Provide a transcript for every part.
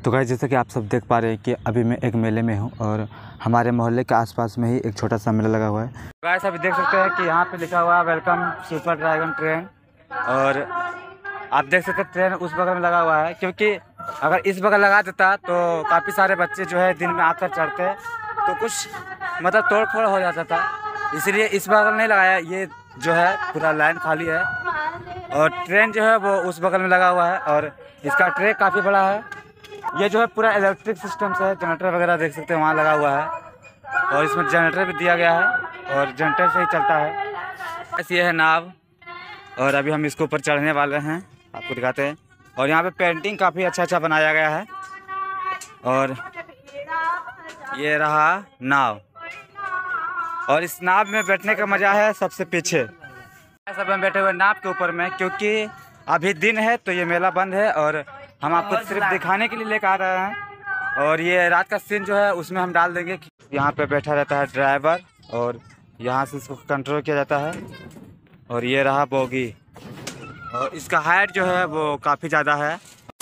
तो गाइस, जैसे कि आप सब देख पा रहे हैं कि अभी मैं एक मेले में हूं और हमारे मोहल्ले के आसपास में ही एक छोटा सा मेला लगा हुआ है। गाइस, अभी देख सकते हैं कि यहाँ पे लिखा हुआ है वेलकम सुपर ड्रैगन ट्रेन। और आप देख सकते हैं ट्रेन उस बगल में लगा हुआ है, क्योंकि अगर इस बगल लगा देता तो काफ़ी सारे बच्चे जो है दिन में आकर चढ़ते तो कुछ मतलब तोड़ फोड़ हो जाता था, इसलिए इस बगल नहीं लगाया। ये जो है पूरा लाइन खाली है और ट्रेन जो है वो उस बगल में लगा हुआ है और इसका ट्रैक काफ़ी बड़ा है। ये जो है पूरा इलेक्ट्रिक सिस्टम से है, जनरेटर वगैरह देख सकते हैं वहाँ लगा हुआ है और इसमें जनरेटर भी दिया गया है और जनरेटर से ही चलता है। बस ये है नाव और अभी हम इसके ऊपर चढ़ने वाले हैं, आपको दिखाते हैं। और यहाँ पे पेंटिंग काफ़ी अच्छा बनाया गया है। और ये रहा नाव और इस नाव में बैठने का मज़ा है सबसे पीछे। सब हम बैठे हुए नाव के ऊपर में, क्योंकि अभी दिन है तो ये मेला बंद है और हम आपको सिर्फ दिखाने के लिए लेकर आ रहे हैं। और ये रात का सीन जो है उसमें हम डाल देंगे। यहाँ पे बैठा रहता है ड्राइवर और यहाँ से इसको कंट्रोल किया जाता है। और ये रहा बोगी और इसका हाइट जो है वो काफ़ी ज़्यादा है।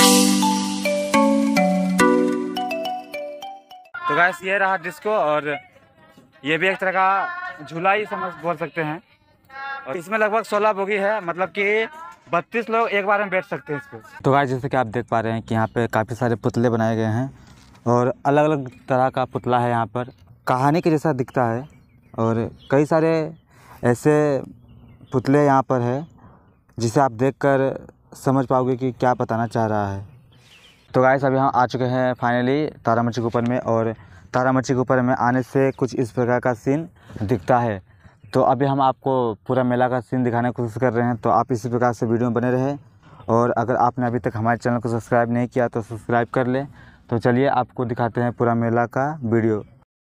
तो गाइस, ये रहा डिस्को और ये भी एक तरह का झूला ही बोल सकते हैं। और इसमें लगभग 16 बोगी है, मतलब कि 32 लोग एक बार में बैठ सकते हैं इसको। तो गाइस, जैसे कि आप देख पा रहे हैं कि यहाँ पे काफ़ी सारे पुतले बनाए गए हैं और अलग अलग तरह का पुतला है। यहाँ पर कहानी के जैसा दिखता है और कई सारे ऐसे पुतले यहाँ पर है जिसे आप देखकर समझ पाओगे कि क्या बताना चाह रहा है। तो गाइस, अभी हम आ चुके हैं फाइनली तारामची के ऊपर में और तारामची के ऊपर में आने से कुछ इस प्रकार का सीन दिखता है। तो अभी हम आपको पूरा मेला का सीन दिखाने की कोशिश कर रहे हैं, तो आप इसी प्रकार से वीडियो में बने रहें। और अगर आपने अभी तक हमारे चैनल को सब्सक्राइब नहीं किया तो सब्सक्राइब कर लें। तो चलिए आपको दिखाते हैं पूरा मेला का वीडियो।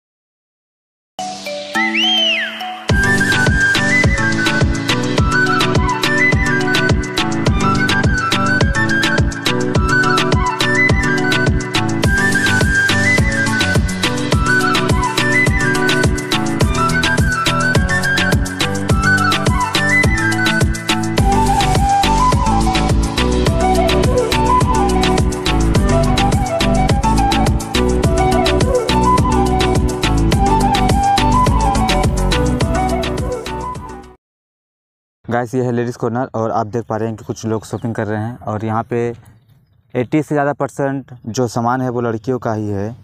गाइस, ये है लेडीज़ कॉर्नर और आप देख पा रहे हैं कि कुछ लोग शॉपिंग कर रहे हैं और यहाँ पे 80 से ज़्यादा % जो सामान है वो लड़कियों का ही है।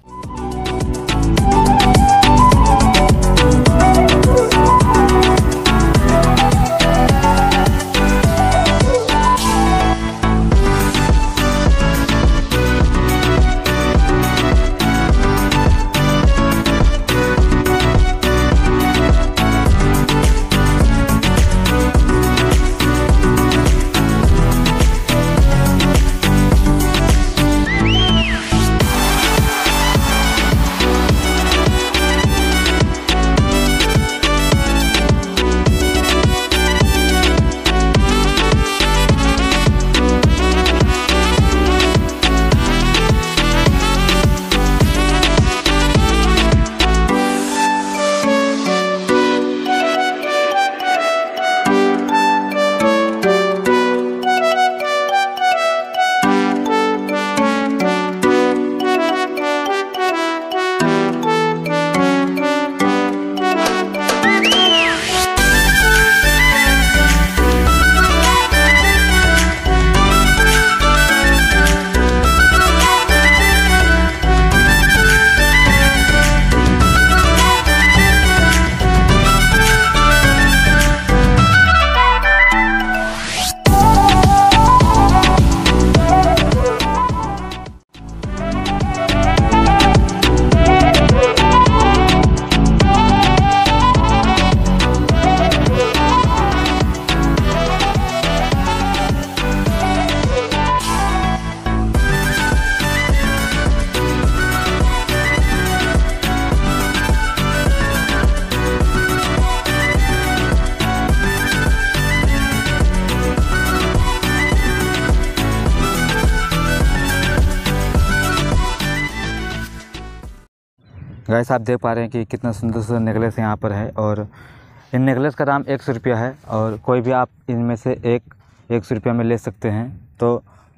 गाइस, आप देख पा रहे हैं कि कितना सुंदर सुंदर नेकलेस यहाँ पर है और इन नेकलेस का दाम 100 रुपया है और कोई भी आप इनमें से 100 रुपया में ले सकते हैं। तो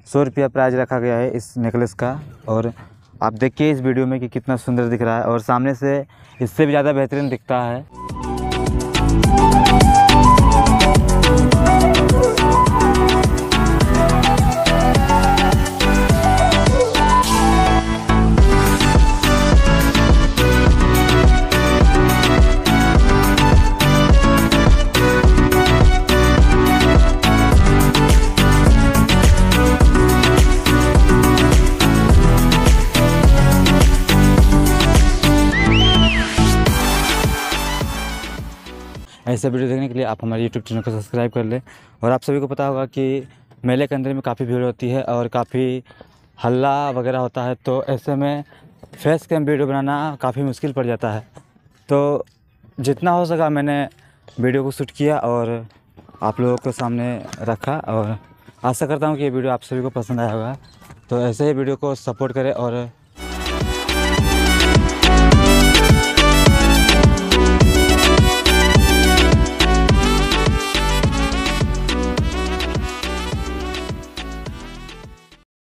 100 रुपया प्राइस रखा गया है इस नेकलेस का। और आप देखिए इस वीडियो में कि कितना सुंदर दिख रहा है और सामने से इससे भी ज़्यादा बेहतरीन दिखता है। ऐसे वीडियो देखने के लिए आप हमारे YouTube चैनल को सब्सक्राइब कर लें। और आप सभी को पता होगा कि मेले के अंदर में काफ़ी भीड़ होती है और काफ़ी हल्ला वगैरह होता है, तो ऐसे में फेस कैम वीडियो बनाना काफ़ी मुश्किल पड़ जाता है। तो जितना हो सका मैंने वीडियो को शूट किया और आप लोगों के सामने रखा, और आशा करता हूँ कि ये वीडियो आप सभी को पसंद आया होगा। तो ऐसे ही वीडियो को सपोर्ट करें और